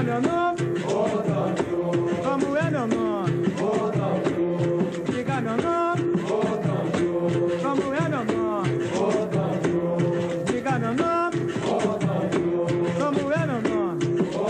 meu nome, como é meu nome, diga meu nome, como é meu nome, diga meu nome, como é meu nome.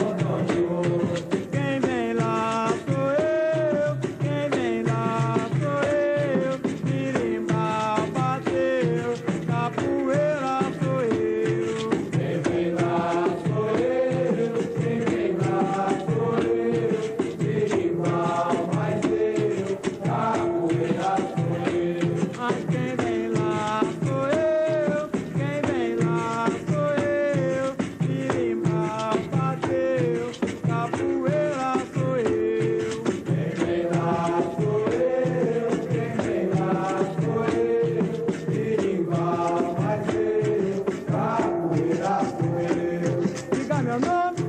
Quem vem lá sou eu, quem vem lá sou eu, birimbau bateu, capoeira sou eu. Quem vem lá sou eu, quem vem lá sou eu, birimbau bateu, capoeira sou eu. Mas quem vem lá sou eu, quem vem lá sou eu, birimbau bateu, capoeira sou eu. Quem vem lá sou eu, quem vem lá sou eu, birimbau bateu, capoeira sou eu. Diga meu nome,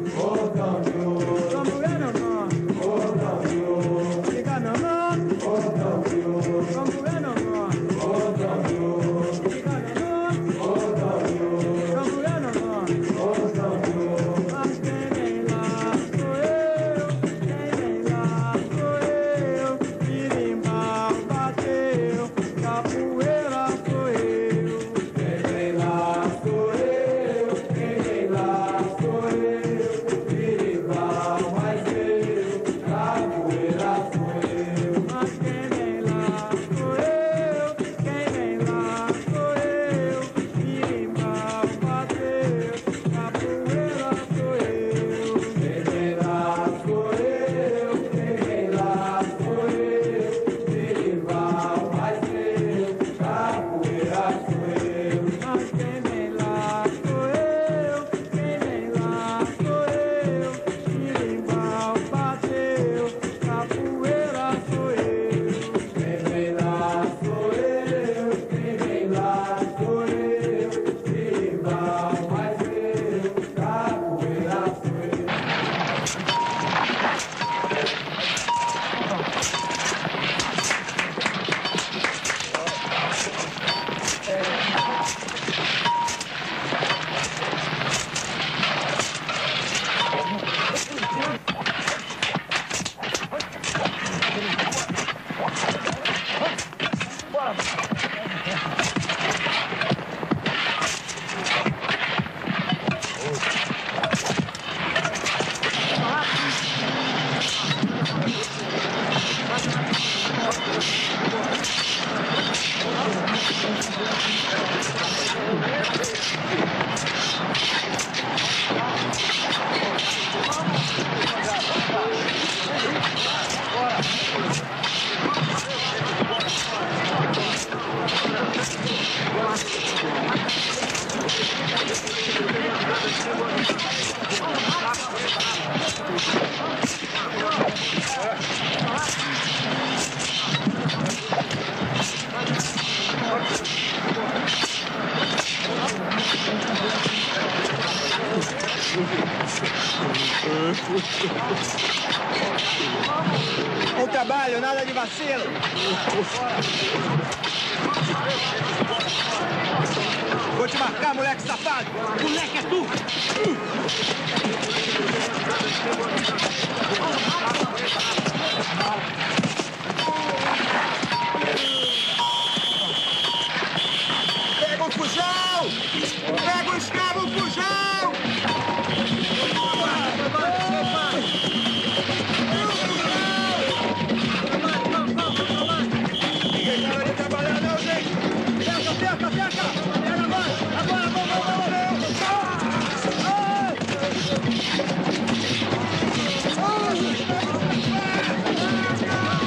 como é meu nome, diga meu nome, como é meu nome, diga meu nome, como é meu nome. Mas quem vem lá sou eu, quem vem lá sou eu, birimbau bateu, capoeira sou eu. Quem vem lá sou eu, quem vem lá sou eu, birimbau bateu, capoeira sou eu. Mas quem vem lá sou eu, quem vem lá sou eu, birimbau bateu, capoeira sou eu. Quem vem lá sou eu, quem vem lá sou eu, birimbau bateu, capoeira sou eu. Mas quem vem lá sou eu, quem vem lá sou eu, birimbau bateu, capoeira sou eu. Quem vem lá sou eu, quem vem lá sou eu, birimbau bateu, capoeira sou eu. Bom trabalho, nada de vacilo. Vou te marcar, moleque safado. Moleque é tu. Pega o fujão! Pega o escravo, fujão! Ninguém tá ali trabalhando, não, gente! Cerca! Pega agora! Vamos!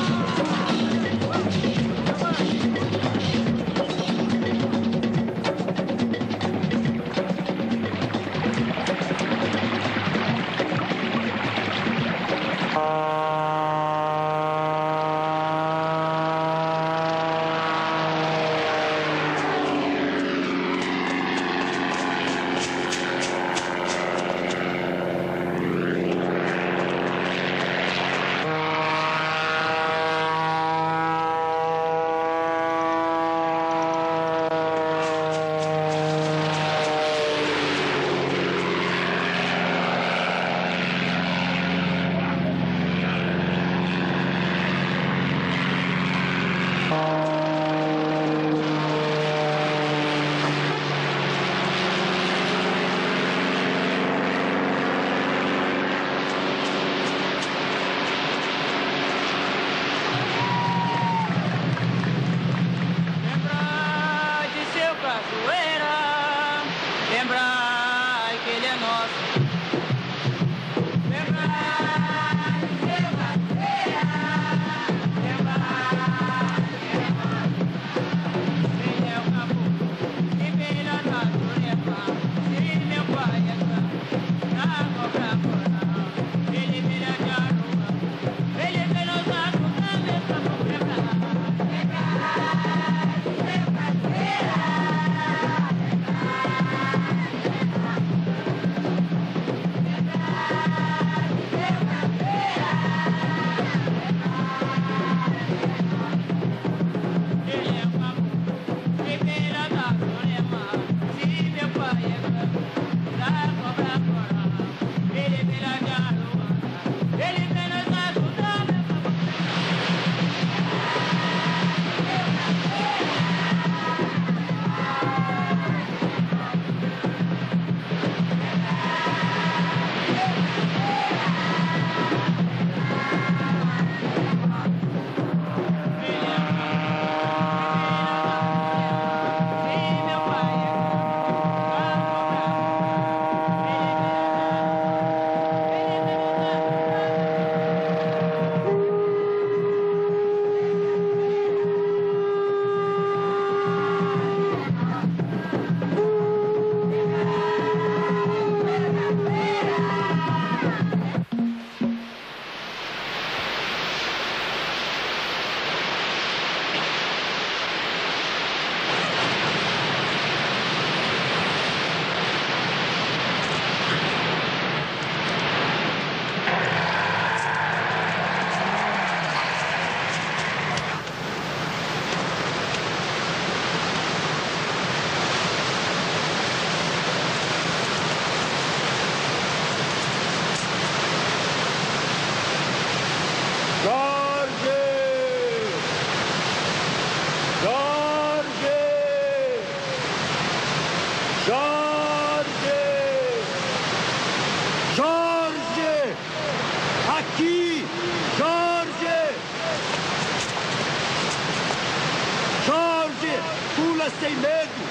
Pula sem medo!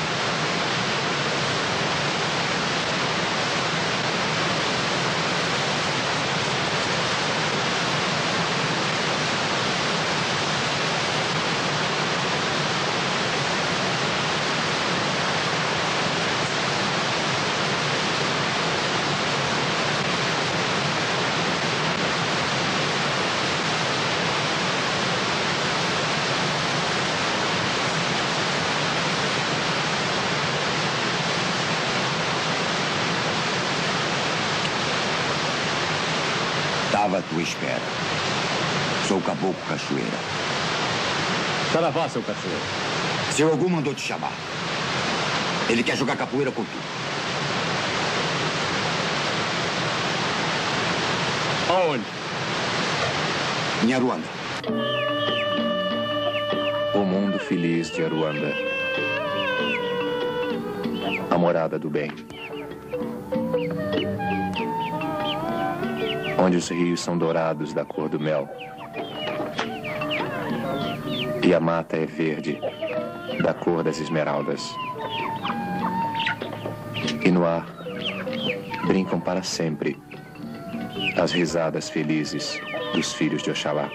Estava à tua espera. Sou o Caboclo Cachoeira. Saravá, seu Cachoeira. Seu Ogum mandou te chamar. Ele quer jogar capoeira com tu. Aonde? Em Aruanda. O mundo feliz de Aruanda. A morada do bem. Onde os rios são dourados da cor do mel. E a mata é verde, da cor das esmeraldas. E no ar, brincam para sempre as risadas felizes dos filhos de Oxalá.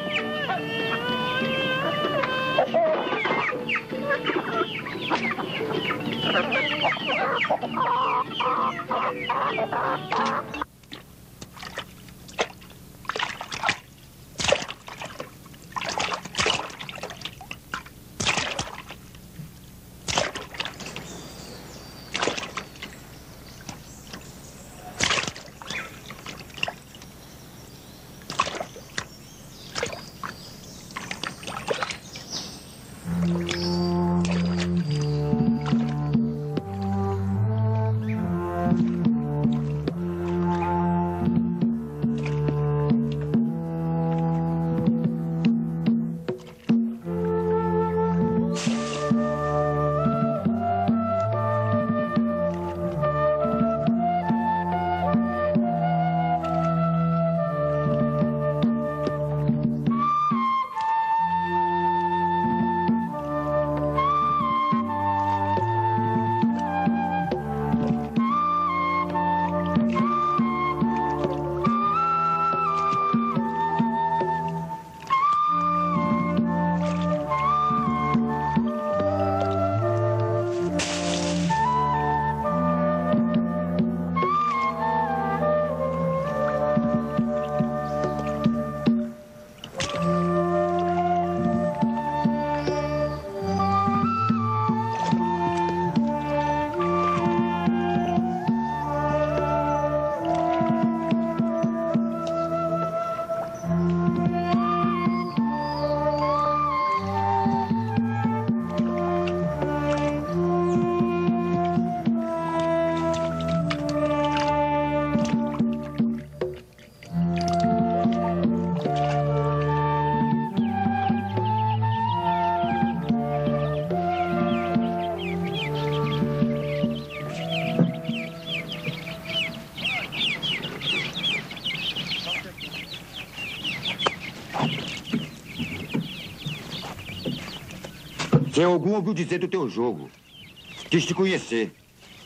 Seu Ogum ouviu dizer do teu jogo. Quis te conhecer.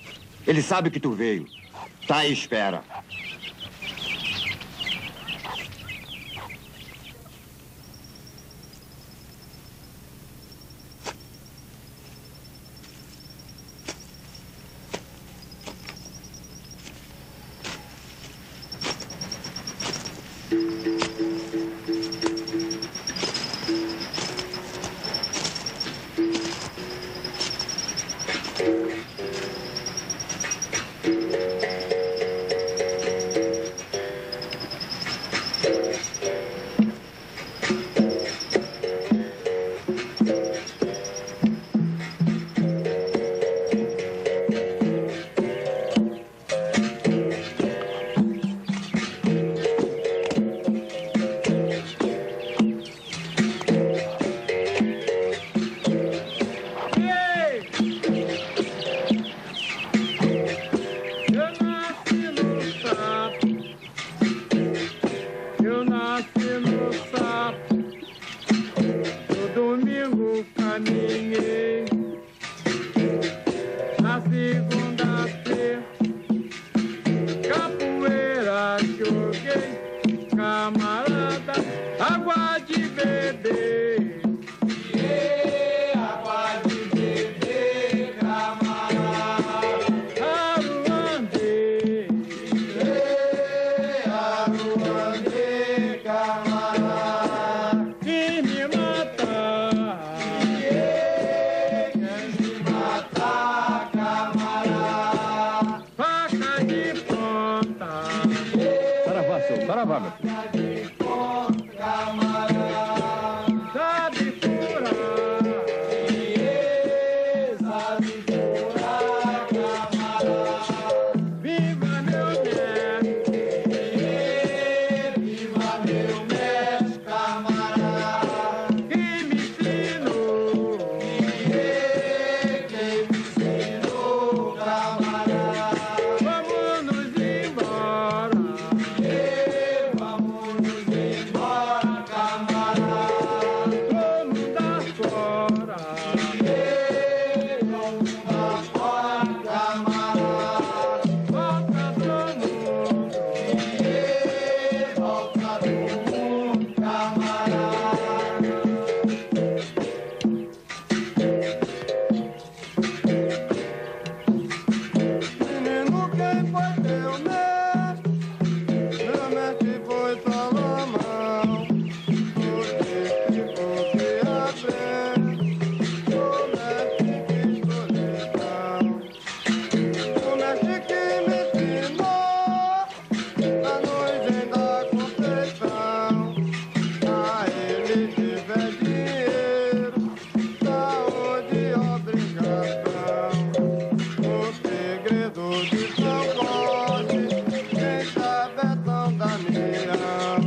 Ele sabe que tu veio. Tá à espera. No domingo caminhei quis me matar. Quer me matar, camarada. Faca de ponta. Saravá, seu. Saravá, meu filho. Faca de ponta, camarada. Sabe furar. Sabe furar, camarada. Viva meu mestre. Viva meu mestre, camarada. Quem me ensinou. Quem me ensinou, camarada. Vamos nos embora. Vamos nos embora, camarada. Vamos dar fora. Vamos dar fora, camarada. Volta do mundo. Volta do mundo, camarada. Menino, quem foi teu mestre? Meu mestre foi Salomão. Você ficou que aprende. O mestre que solidão. O mestre que me ensinou a noite da Conceição. A ele tiver dinheiro, saúde e obrigação. O segredo de São Jorge, quem sabe é São Damião.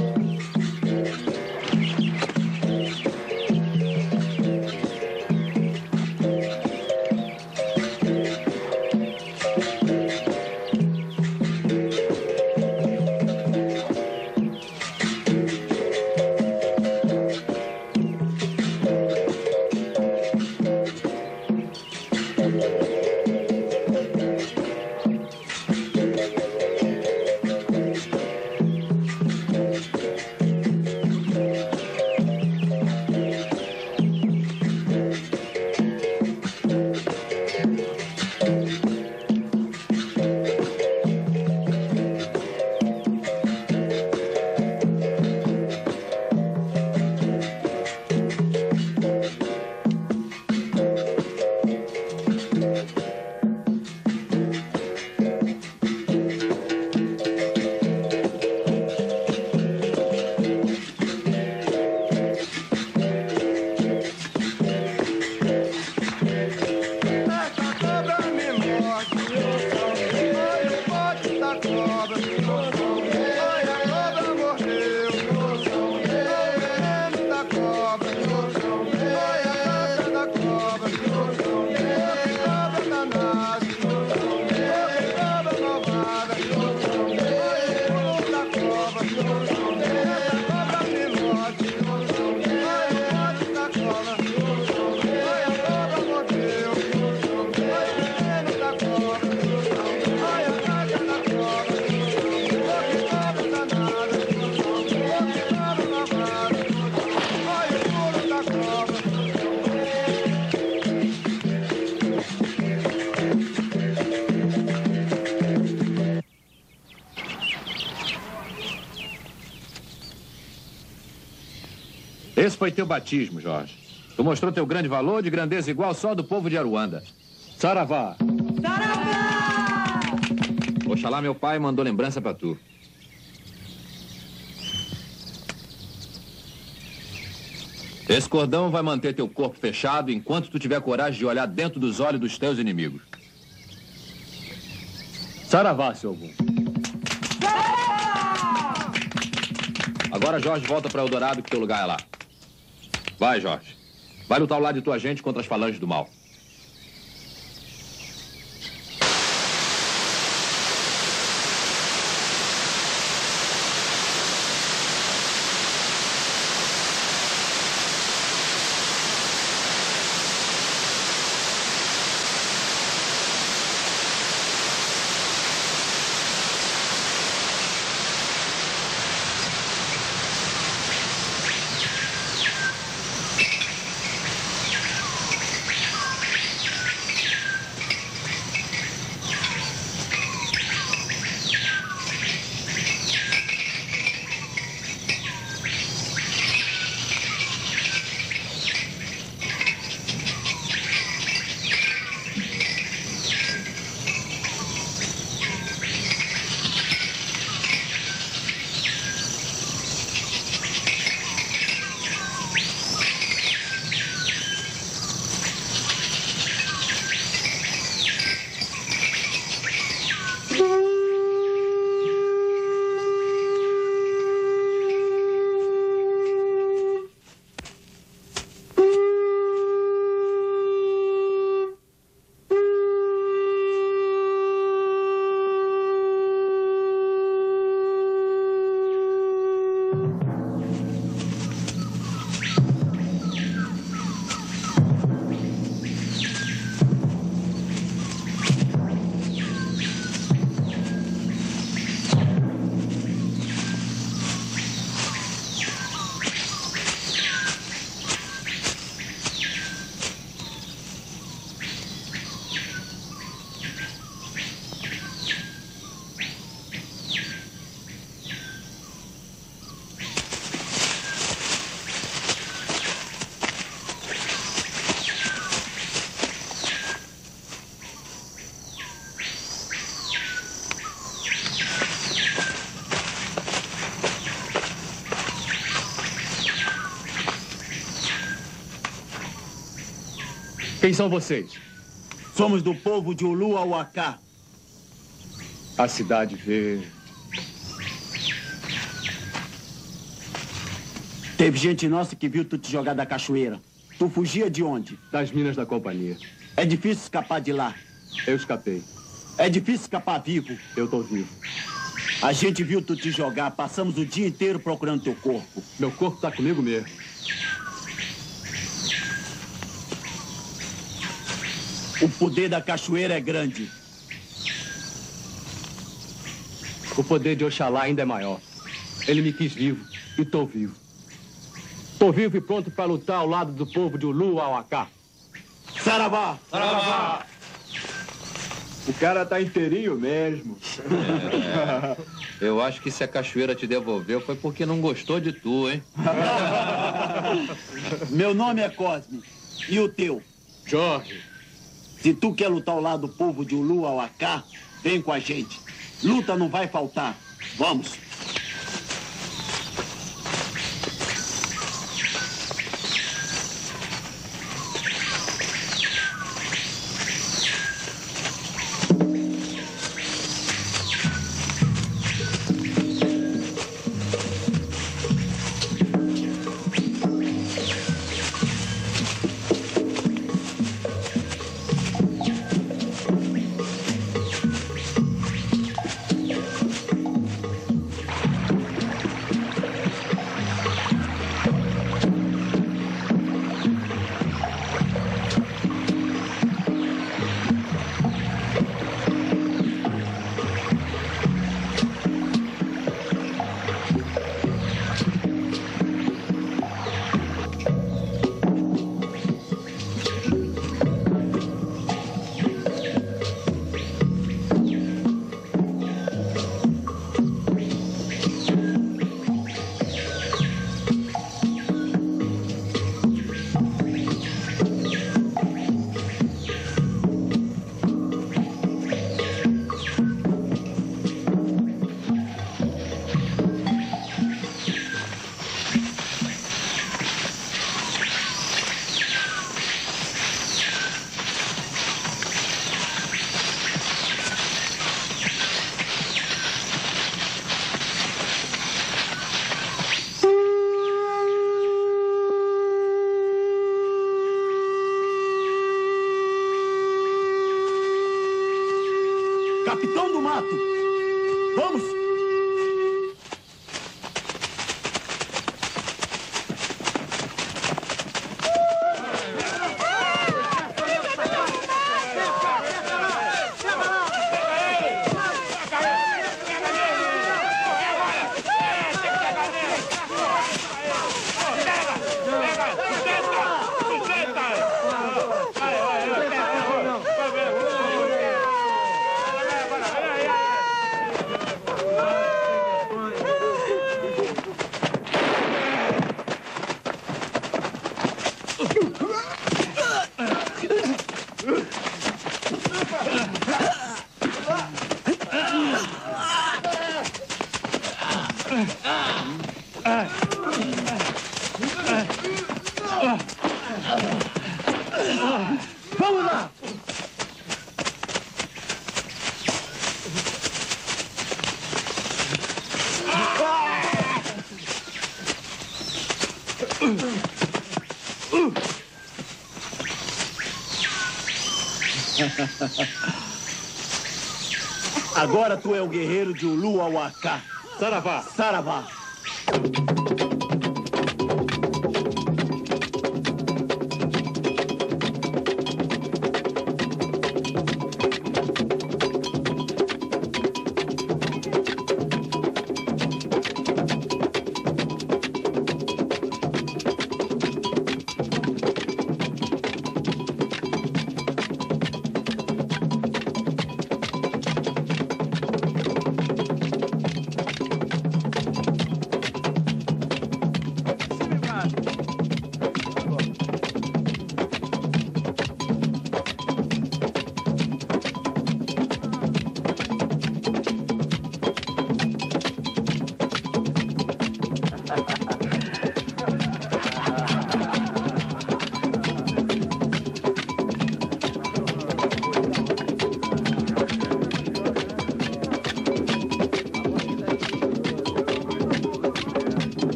Essa cobra me morde, olha o pote da cobra, olha a cobra mordeu, olha o veneno da cobra, olha a casca da cobra, que cobra danada, que cobra malvada, olha o pulo da cobra, essa cobra me morde, olha o pote da cobra, olha a cobra mordeu. Esse foi teu batismo, Jorge. Tu mostrou teu grande valor de grandeza igual só do povo de Aruanda. Saravá. Oxalá meu pai mandou lembrança pra tu. Esse cordão vai manter teu corpo fechado enquanto tu tiver coragem de olhar dentro dos olhos dos teus inimigos. Saravá, seu Ogum. Agora, Jorge, volta pra Eldorado, que teu lugar é lá. Vai, Jorge. Vai lutar ao lado de tua gente contra as falanges do mal. Quem são vocês? Somos do povo de Uluauacá. A cidade vê. Teve gente nossa que viu tu te jogar da cachoeira. Tu fugia de onde? Das minas da companhia. É difícil escapar de lá. Eu escapei. É difícil escapar vivo. Eu tô vivo. A gente viu tu te jogar. Passamos o dia inteiro procurando teu corpo. Meu corpo tá comigo mesmo. O poder da cachoeira é grande. O poder de Oxalá ainda é maior. Ele me quis vivo e tô vivo. Tô vivo e pronto para lutar ao lado do povo de Uluauacá. Saravá! Saravá! O cara tá inteirinho mesmo. Eu acho que se a cachoeira te devolveu foi porque não gostou de tu, hein? Meu nome é Cosme. E o teu? Jorge. Se tu quer lutar ao lado do povo de Uluauacá, vem com a gente. Luta não vai faltar. Vamos. Capitão do Mato! Vamos! Vamos lá! Agora tu é o guerreiro de Uluauacá. Saravá! Saravá!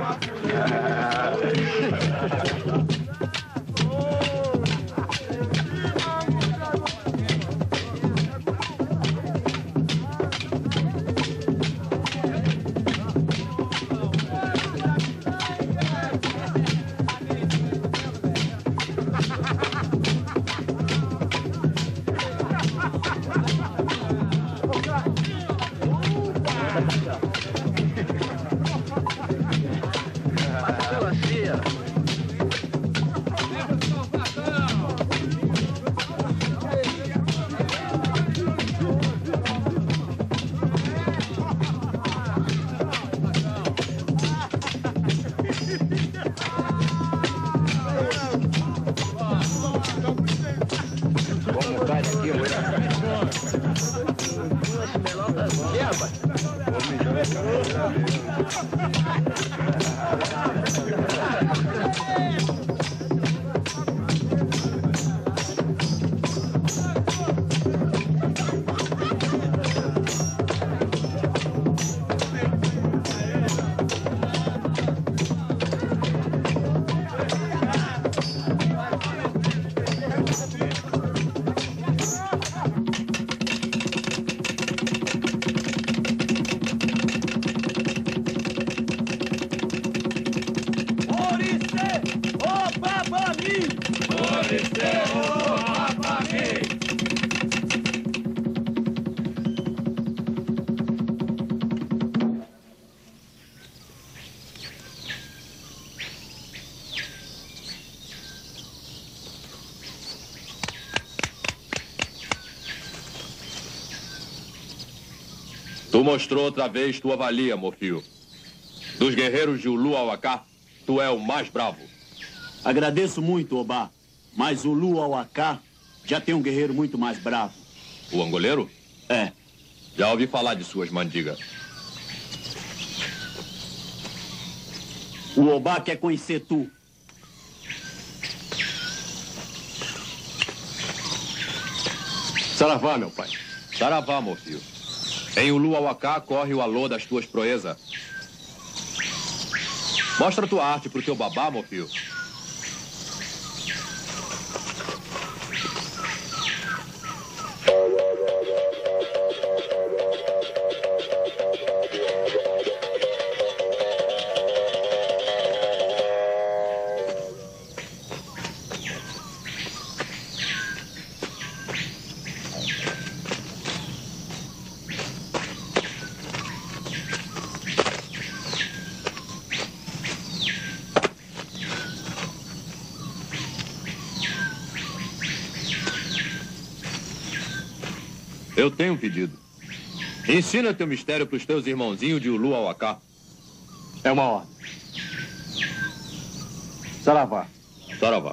Tu mostrou outra vez tua valia, Morfeu. Dos guerreiros de Ulu Auacá, tu é o mais bravo. Agradeço muito, Obá, mas o Ulu Auacá já tem um guerreiro muito mais bravo. O angoleiro? É. Já ouvi falar de suas mandigas. O Obá quer conhecer tu. Saravá, meu pai. Saravá, Morfeu. Em Ulu Auacá corre o alô das tuas proezas. Mostra tua arte pro teu babá, Morfeu. Eu tenho um pedido. Ensina teu mistério pros teus irmãozinhos de Ulu Auacá. É uma ordem. Saravá. Saravá.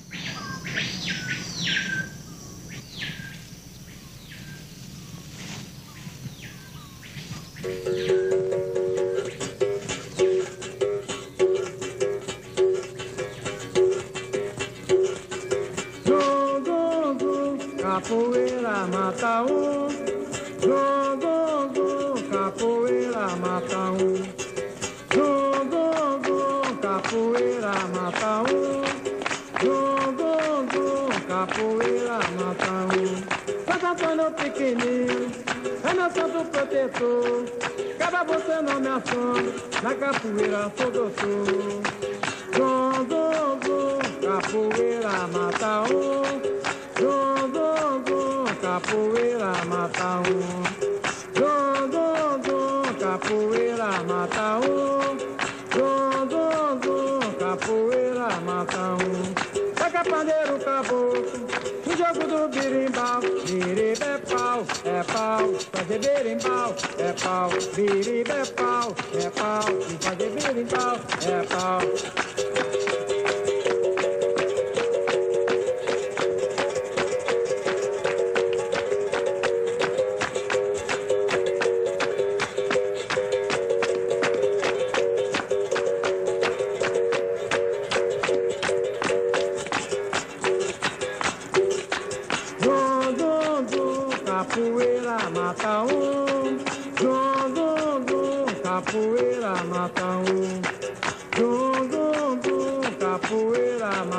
Capoeira mata um, capoeira mata um, capoeira mata um, capoeira mata um. Santo Antônio pequenininho, é meu santo protetor, cada você não me assombra, na capoeira sou doutor. Capoeira mata um, capoeira mata um, capoeira mata um, capoeira mata um. Taca pandeiro caboclo, no jogo do birimbau, biriba é pau, fazer berimbau é pau, biriba é pau, e fazer berimbau é pau. Capoeira mata um, capoeira mata um,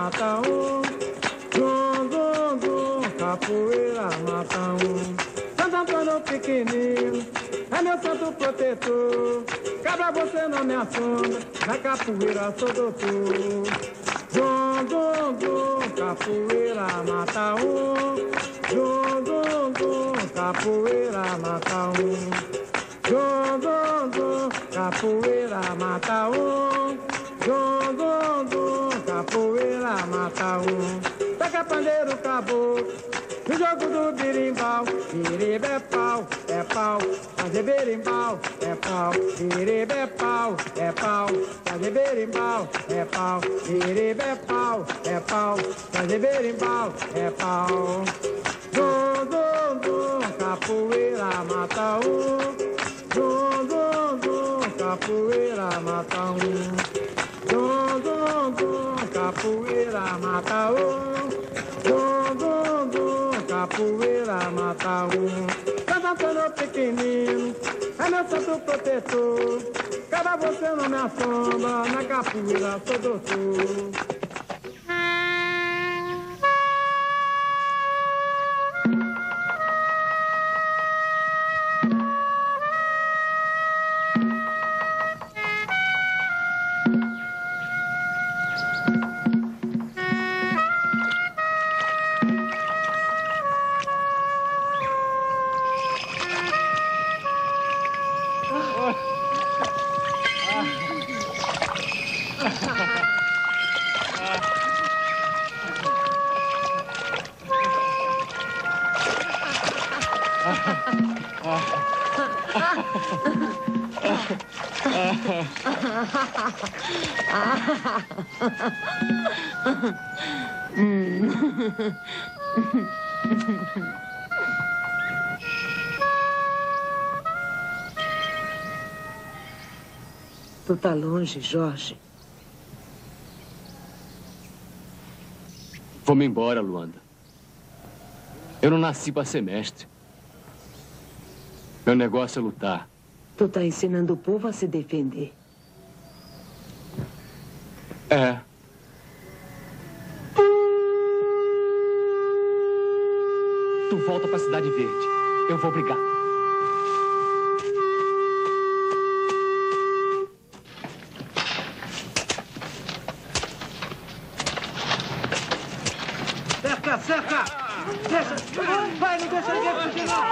mata um. Zum, zum, zum, capoeira mata um. Santo Antônio pequenino, é meu santo protetor. Cabra, você não me assombra, na capoeira sou doutor. Zum, zum, zum, capoeira mata um. Zum, zum, zum, capoeira mata um. Zum, zum, zum, capoeira mata um. Zum, zum, zum, capoeira mata um. Toca pandeiro, caboclo, no jogo do birimbau. Biriba é pau, fazer berimbau é pau. Biriba é pau, fazer berimbau é pau. Biriba é pau, fazer berimbau é pau. Zum, zum, zum, capoeira mata um. Zum, zum, zum, capoeira mata um. Zum, zum, zum, capoeira mata um. Zum, zum, zum, capoeira mata um. Santo Antônio pequenino, é meu santo protetor. Cada você não me assombra, na capoeira sou doutor. Tu tá longe, Jorge. Vou-me embora, Luanda. Eu não nasci para ser mestre. Meu negócio é lutar. Tu tá ensinando o povo a se defender. É. Tu volta pra Cidade Verde. Eu vou brigar. Cerca! Deixa! Vai, não deixa ninguém fugir, não!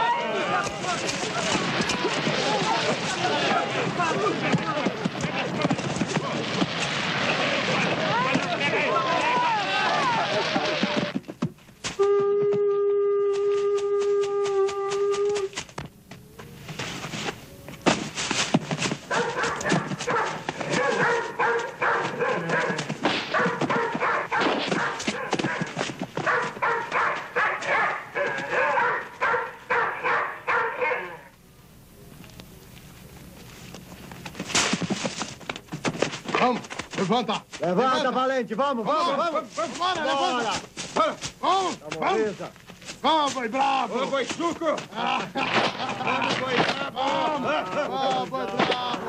Vamos, levanta! Levanta, valente, vamos! Bora, levanta! Vamos! Vamos, boi bravo! Ô, boi suco! Vamos, boi bravo! Vamos, boi bravo!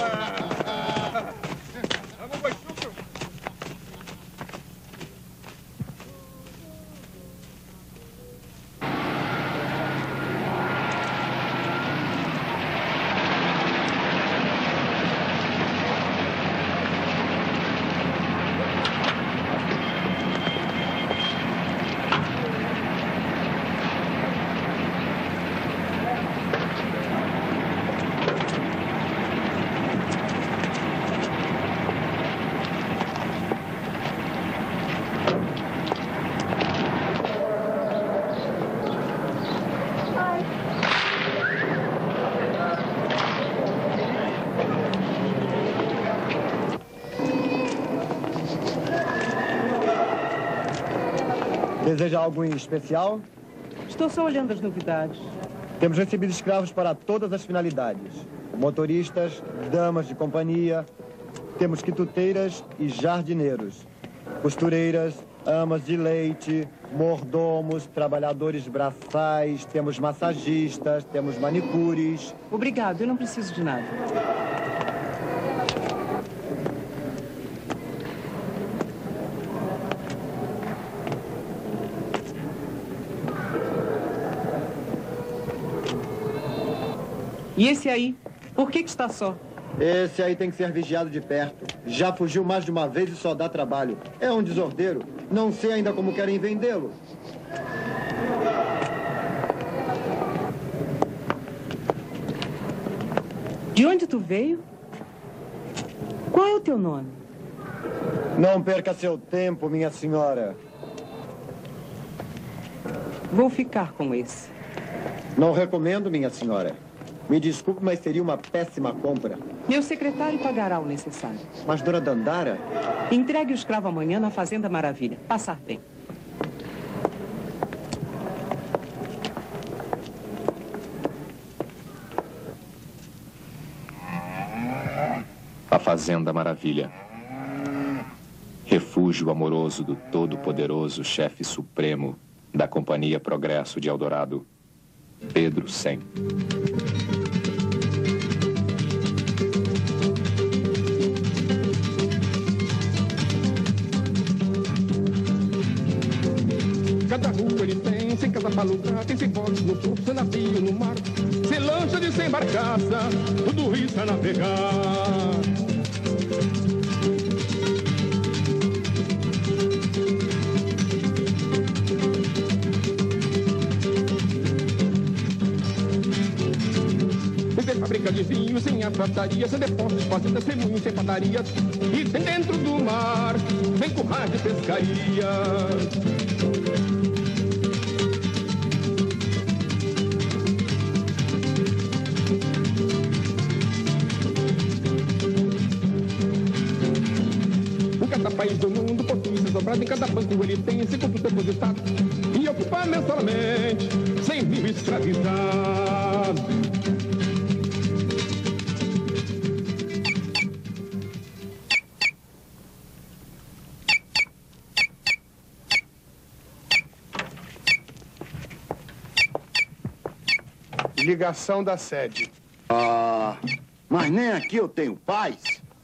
Vamos, boi suco! Deseja algo em especial? Estou só olhando as novidades. Temos recebido escravos para todas as finalidades. Motoristas, damas de companhia, temos quituteiras e jardineiros, costureiras, amas de leite, mordomos, trabalhadores braçais, temos massagistas, temos manicures. Obrigado, eu não preciso de nada. E esse aí? Por que está só? Esse aí tem que ser vigiado de perto. Já fugiu mais de uma vez e só dá trabalho. É um desordeiro. Não sei ainda como querem vendê-lo. De onde tu veio? Qual é o teu nome? Não perca seu tempo, minha senhora. Vou ficar com esse. Não recomendo, minha senhora. Me desculpe, mas seria uma péssima compra. Meu secretário pagará o necessário. Mas, dona Dandara... Entregue o escravo amanhã na Fazenda Maravilha. Passar bem. A Fazenda Maravilha. Refúgio amoroso do todo-poderoso chefe supremo da Companhia Progresso de Eldorado, Pedro Sem. Cada rua ele tem, sem casa pra alugar, tem sem botes no porto, sem navio no mar, sem lancha de sem barcaça, tudo isso é navegar. Sem fábrica de vinho, sem atrataria, sem depósitos, fazendas, sem moinhos, sem padarias, e tem dentro do mar, sem currais de pescaria. País do mundo possui ser sobrado, em cada banco ele tem esse conto depositado e ocupa mensalmente 100 mil escravizados. Ligação da sede. Ah, mas nem aqui eu tenho paz.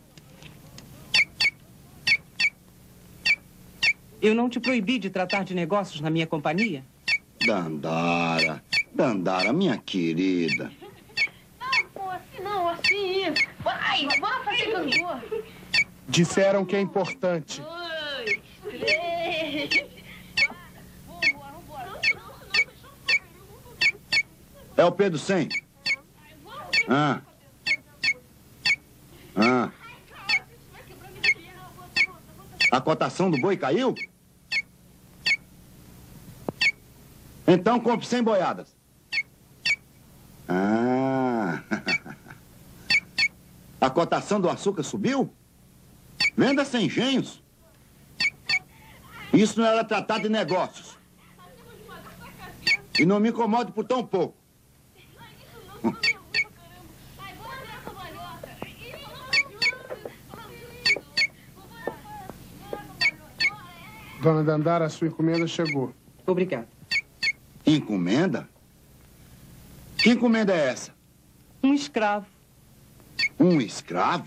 Eu não te proibi de tratar de negócios na minha companhia? Dandara, minha querida. Não, pô, assim não, assim. Vai, vamos fazer cantor. Disseram que é importante. 2, 3. Vambora. É o Pedro Sem. A cotação do boi caiu? Então compre 100 boiadas. A cotação do açúcar subiu? Venda sem engenhos. Isso não era tratado de negócios. E não me incomode por tão pouco. Dona Dandara, a sua encomenda chegou. Obrigada. Encomenda? Que encomenda é essa? Um escravo. Um escravo?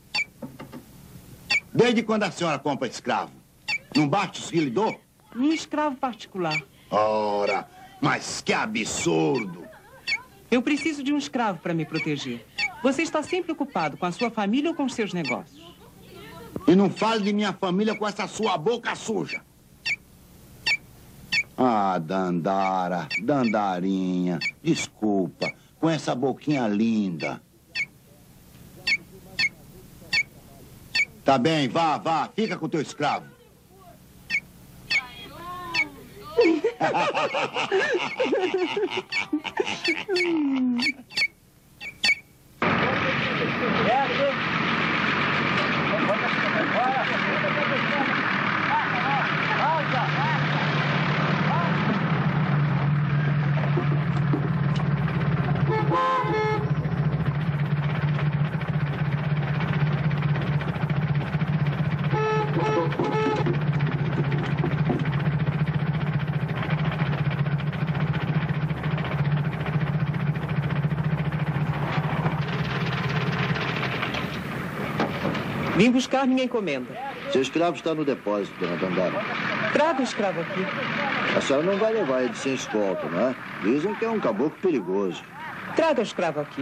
Desde quando a senhora compra escravo? Não bate os que lhe dou? Um escravo particular. Ora, mas que absurdo! Eu preciso de um escravo para me proteger. Você está sempre ocupado com a sua família ou com os seus negócios? E não fale de minha família com essa sua boca suja. Ah, Dandarinha, desculpa, com essa boquinha linda. Tá bem, vá, fica com teu escravo. Vim buscar minha encomenda. Seu escravo está no depósito, dona Dandara. Traga o escravo aqui. A senhora não vai levar ele sem escolta, não é? Dizem que é um caboclo perigoso. Traga o escravo aqui.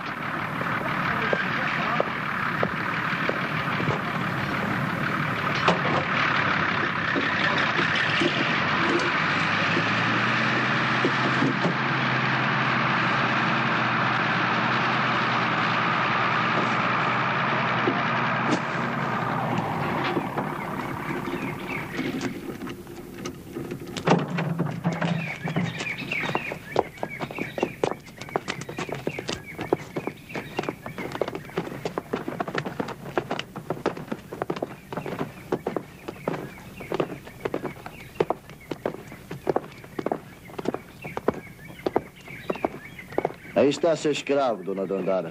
Aí está seu escravo, dona Dandara.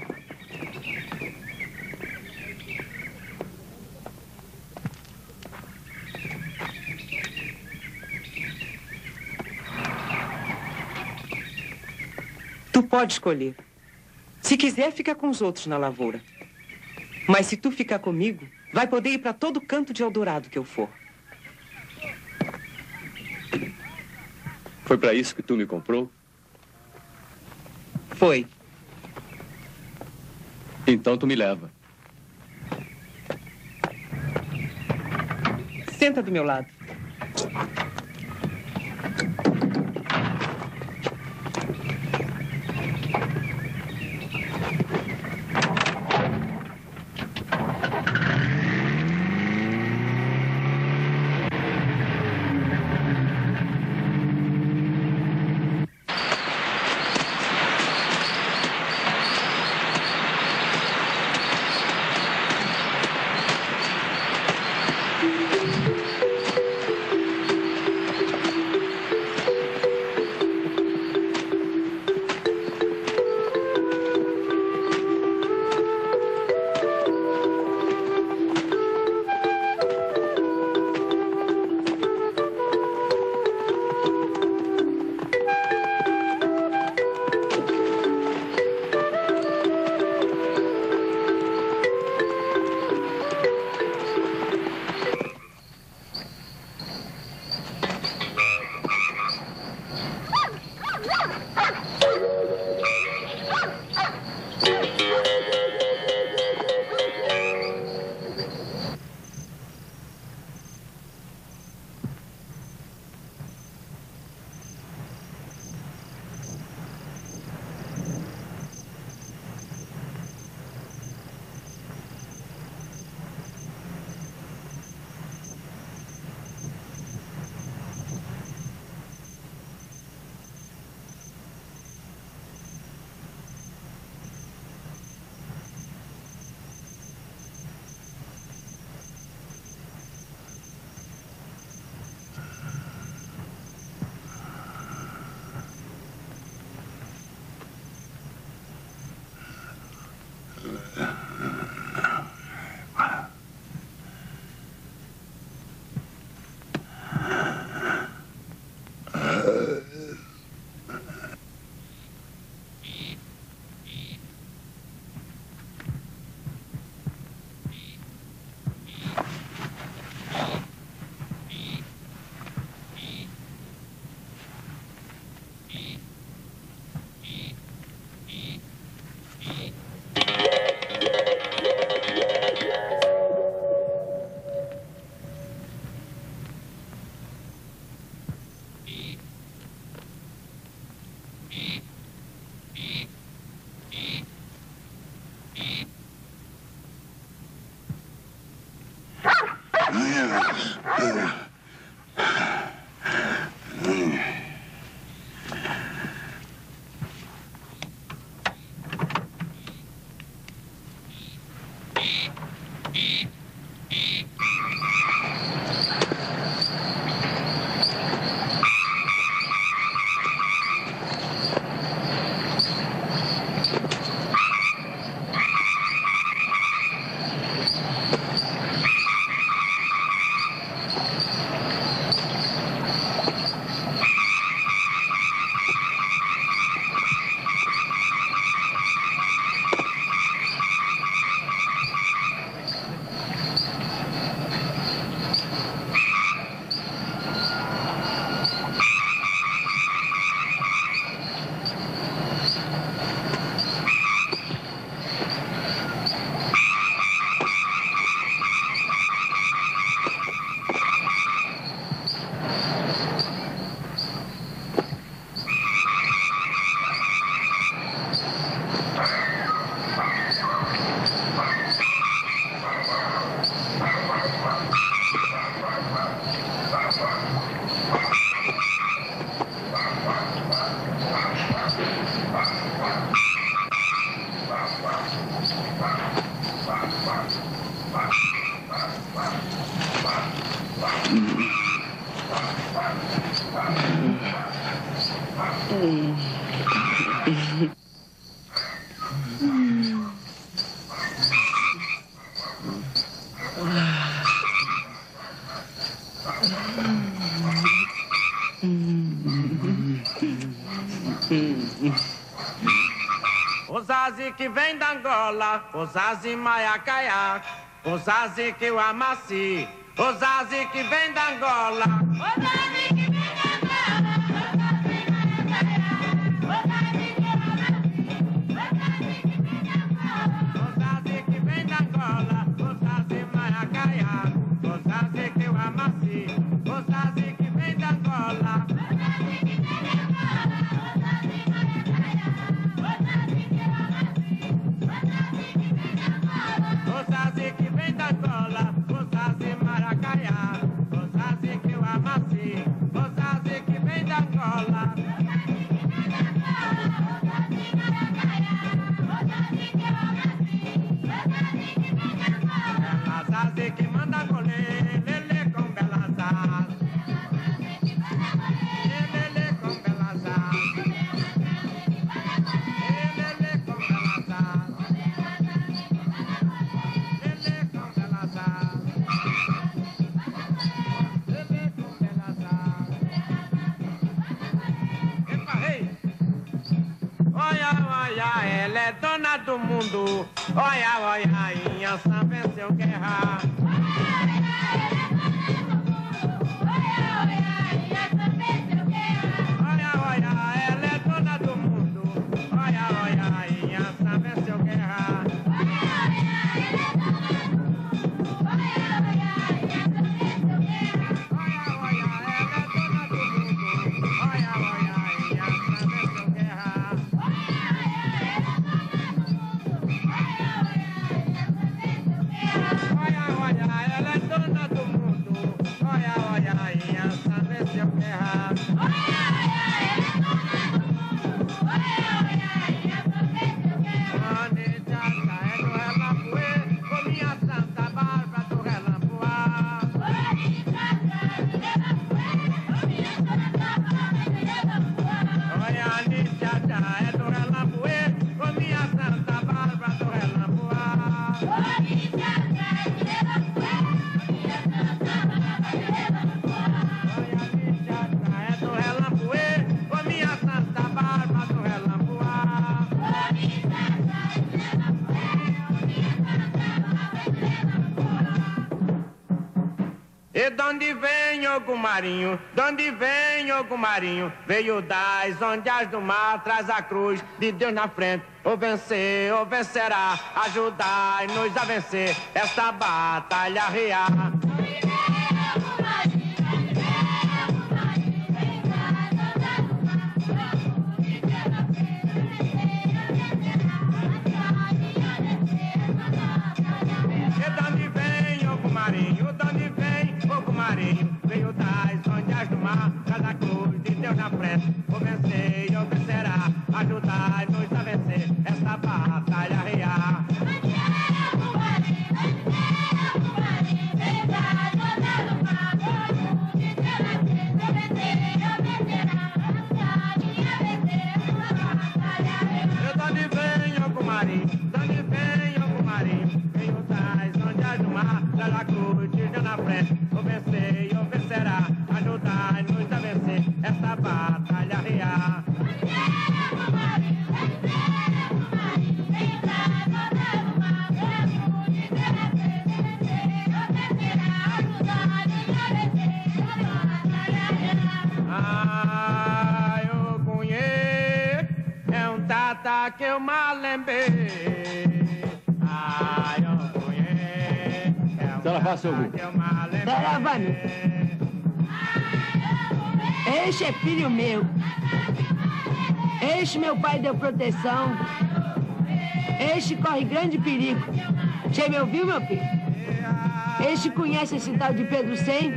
Tu pode escolher. Se quiser, fica com os outros na lavoura. Mas se tu ficar comigo, vai poder ir para todo canto de Eldorado que eu for. Foi para isso que tu me comprou? Foi. Então tu me leva. Senta do meu lado. O Zazi que vem da Angola, o Zazi Maiacaiá, o Zazi que o amaci, o Zazi que vem da Angola, o Zazi que vem da Angola, o Zazi que vem da Angola, o Zazi Maiacaiá, o Zazi que o amaci, o Zazi que vem da Angola. O Zazi que vem da Angola, o Zazi Maracaiá, o Zazi que o amaci, o Zazi que vem da Angola. Ela Zazi que manda colher, lele com belas asas, lele com belas asas, lele com belas asas. Olha, ela é dona do mundo. Olha, olha, Inhansã venceu guerra. Olha, olha, ela é dona do mundo. Olha, olha, Inhansã venceu guerra. E donde vem Ogumarinho, donde vem Ogumarinho, veio das ondas do mar, traz a cruz de Deus na frente. Ou vencer, ou vencerá, ajudai-nos a vencer esta batalha real. Veio das ondas do mar, cada cruz de Deus na frente. Ou vencer, ou vencerá, ajudai-nos a vencer esta batalha real. Donde vem Ogumarinho, donde vem Ogumarinho, veio das ondas do mar, cada cruz de Deus na frente. Ou vencer, ou vencerá, ajudai-nos a vencer esta batalha real. Ai, eu conheço, é tata que eu mal lembrei. Ai, eu conheço, tata que eu mal lembrei. Saravani. Este é filho meu. Este meu pai deu proteção. Este corre grande perigo. Você me ouviu, meu filho? Este conhece esse tal de Pedro Cem?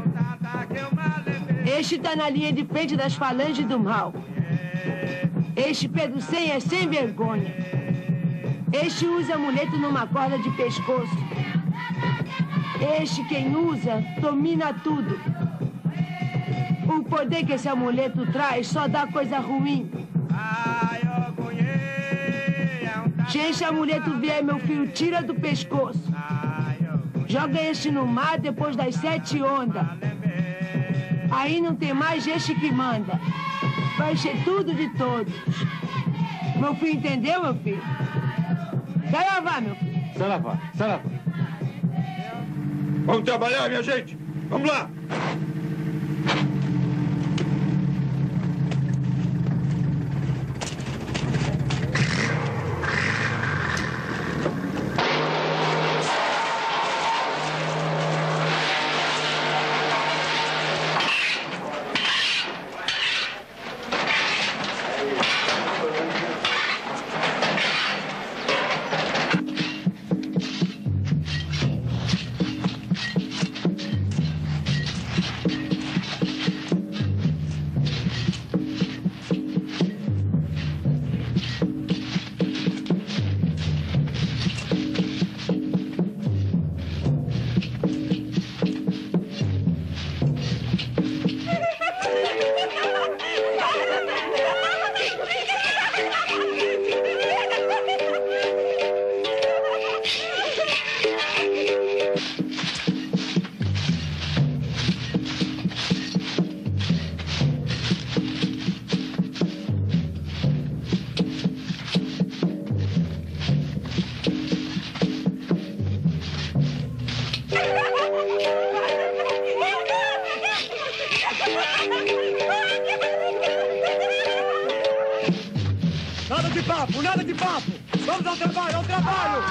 Este está na linha de frente das falanges do mal. Este Pedro Cem é sem vergonha. Este usa amuleto numa corda de pescoço. Este quem usa, domina tudo. O poder que esse amuleto traz só dá coisa ruim. Se este amuleto vier, meu filho, tira do pescoço. Joga este no mar depois das 7 ondas. Aí não tem mais este que manda. Vai encher tudo de todos. Meu filho, entendeu, meu filho? Saravá, meu filho. Saravá, saravá. Vamos trabalhar, minha gente. Vamos lá. Nada de papo! Vamos ao trabalho, ao trabalho!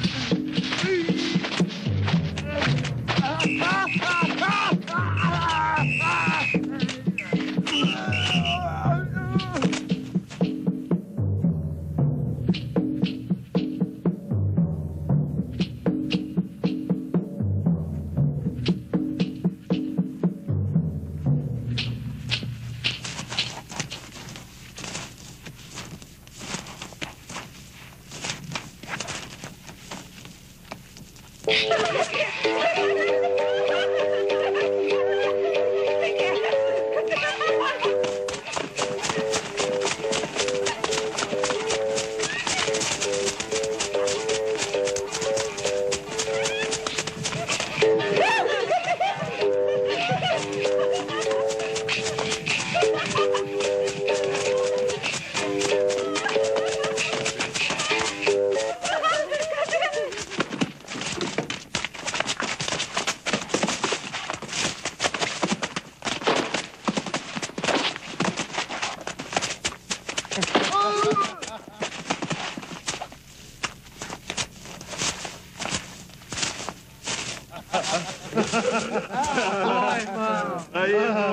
Ai, mano. Aí,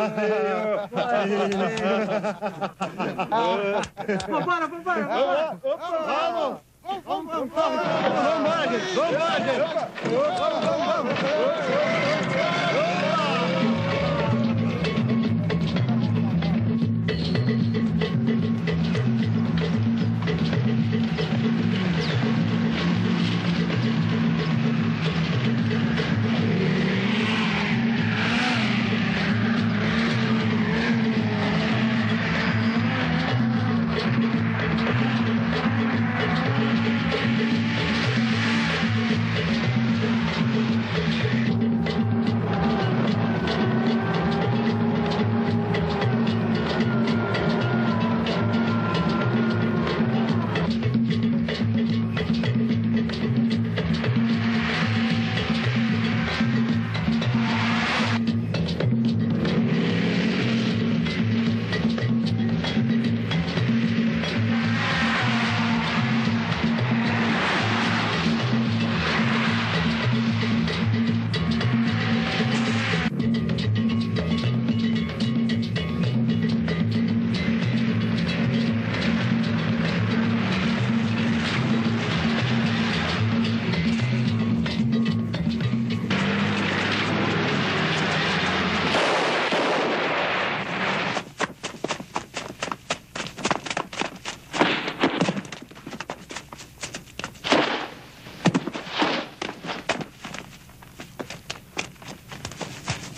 Vambora, vambora, vambora. Vamos. Vamos embora, gente. Vamos embora, gente.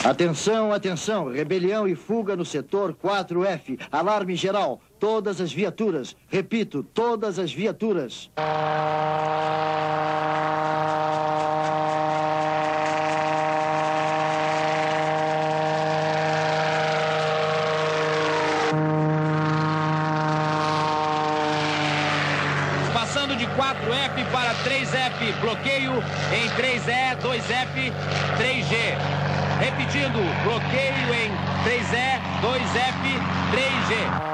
Atenção, atenção. Rebelião e fuga no setor 4F. Alarme geral. Todas as viaturas. Repito, todas as viaturas. Passando de 4F para 3F. Bloqueio em 3E, 2F, 3G. Repetindo, bloqueio em 3E, 2F, 3G.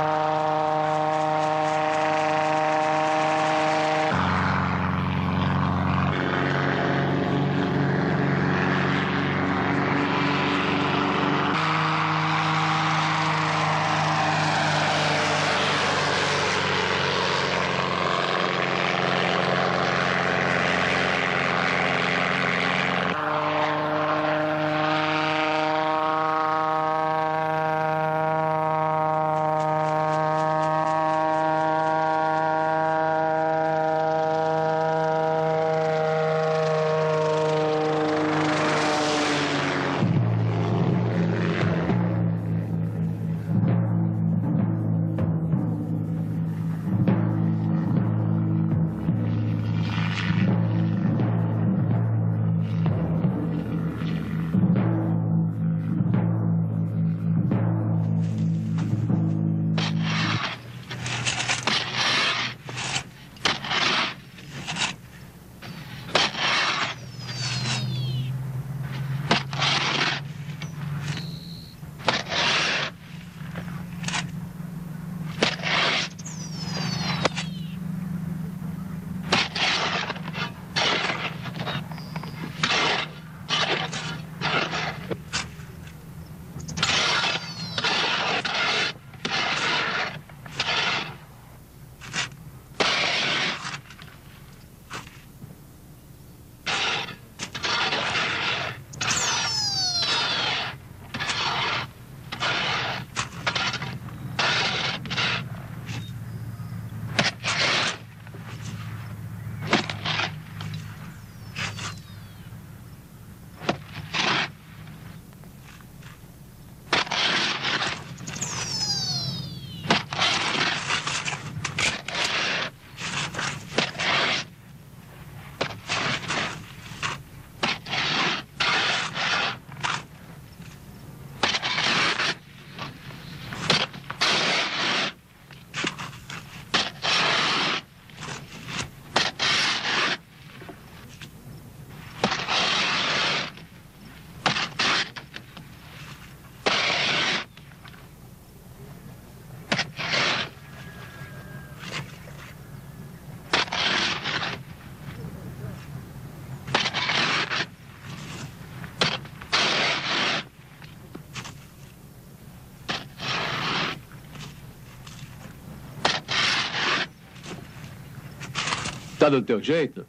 Tá do teu jeito?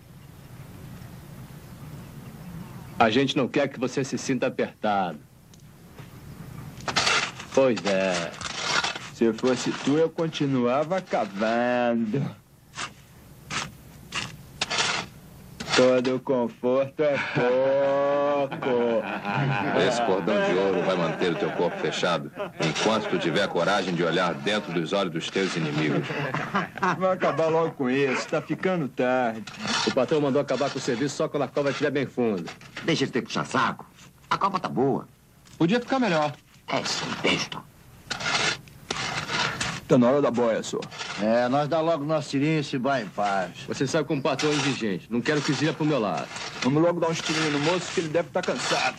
A gente não quer que você se sinta apertado. Pois é. Se fosse tu, eu continuava cavando. Todo conforto é pouco. Esse cordão de ouro vai manter o teu corpo fechado enquanto tu tiver coragem de olhar dentro dos olhos dos teus inimigos. Vai acabar logo com isso, tá ficando tarde. O patrão mandou acabar com o serviço só quando a cova estiver bem funda. Deixa de ter puxar saco. A cova tá boa. Podia ficar melhor. É sim, besta. Tá na hora da boia, só. É, nós dá logo nosso tirinho e se vai em paz. Você sabe como o patrão é exigente. Não quero que gira pro meu lado. Vamos logo dar uns tirinhos no moço que ele deve estar cansado.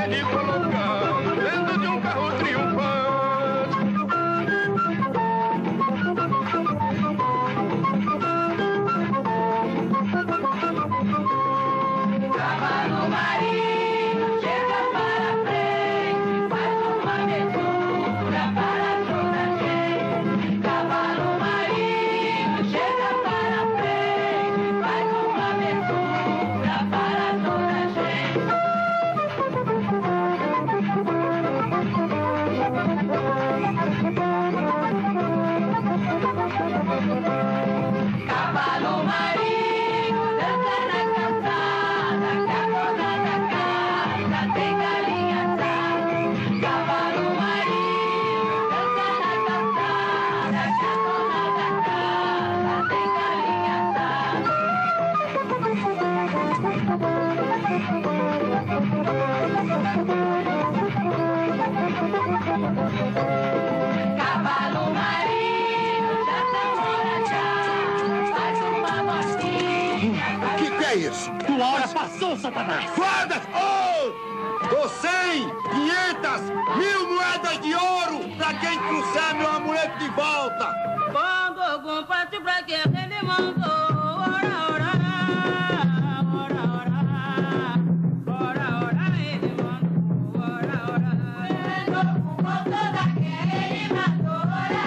te colocando dentro de um carro triunfante. Cavalo marinho, chega para frente, faz uma aventura para toda a gente. Cavalo marinho, chega para frente, faz uma aventura para toda a gente. Cavalo marinho, dança na calçada, que a dona da casa tem galinha assada. Cavalo marinho, dança na calçada, que a dona da casa tem galinha assada. Cavalo marinho, dança morajá, faz uma motinha. Que é isso? Tua hora passou, Satanás! Guardas! Oh! Dou 100, 500, 1000 moedas de ouro pra quem trouxer meu amuleto de volta! Bongo, Ogum, partiu pra que ele mandou. Ora, ora, ora, ora, ora, ora, ele mandou. Ora, ora, Ogum, com toda que ele mandou. Ora,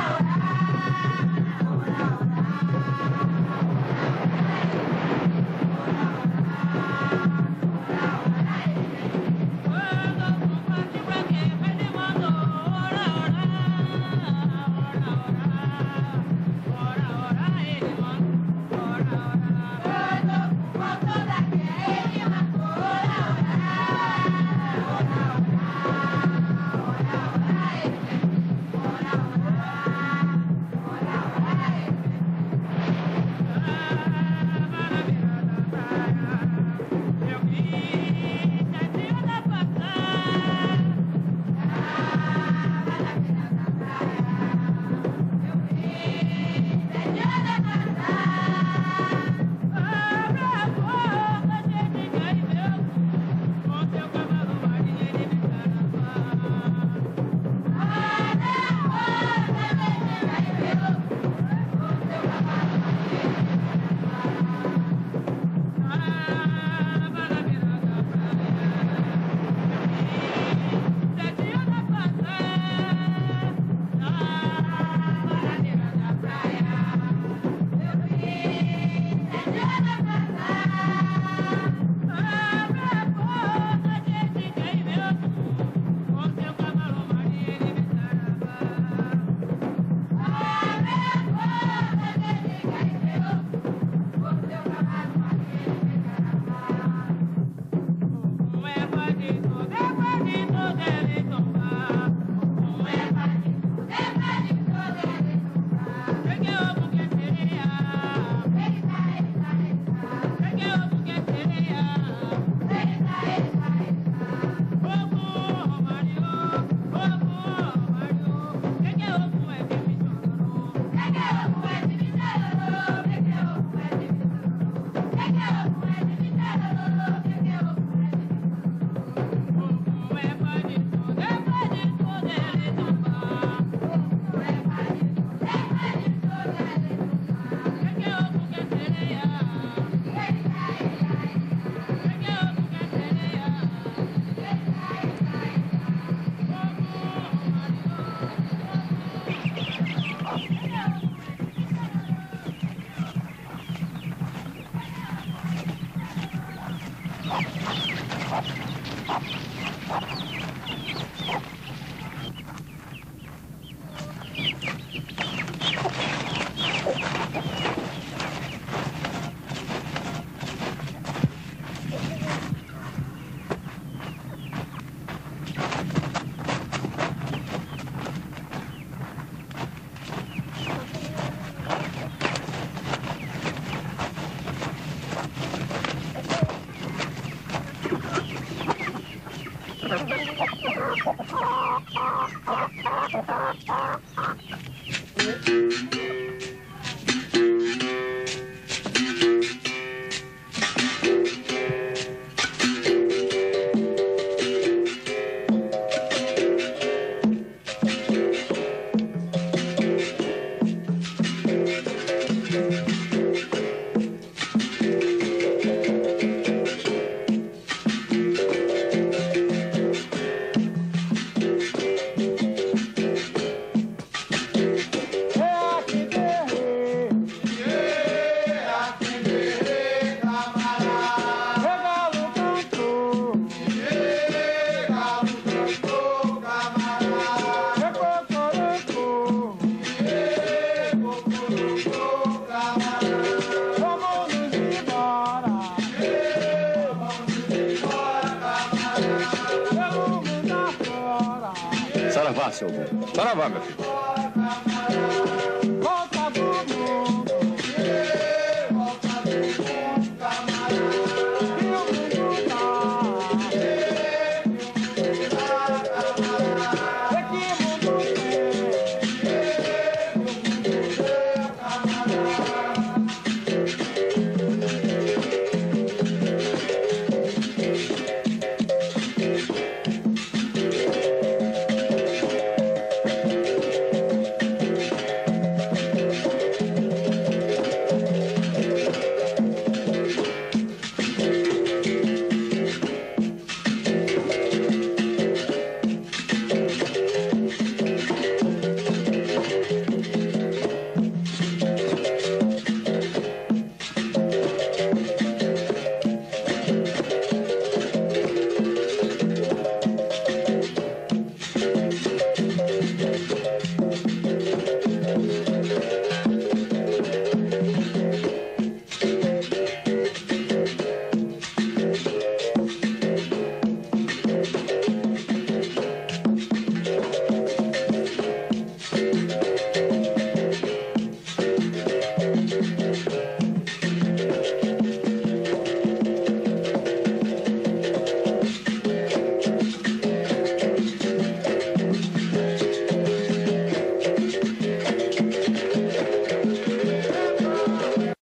Saravá, seu avô. Saravá, meu filho.